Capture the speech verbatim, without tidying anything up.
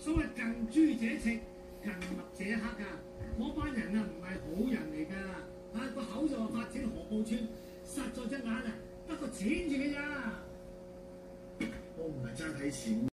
所謂近朱者赤，近墨者黑㗎。嗰班人啊唔係好人嚟㗎，啊個口就話發展河埔村，實在隻眼啊得個錢字嘅咋。 我唔係爭睇錢。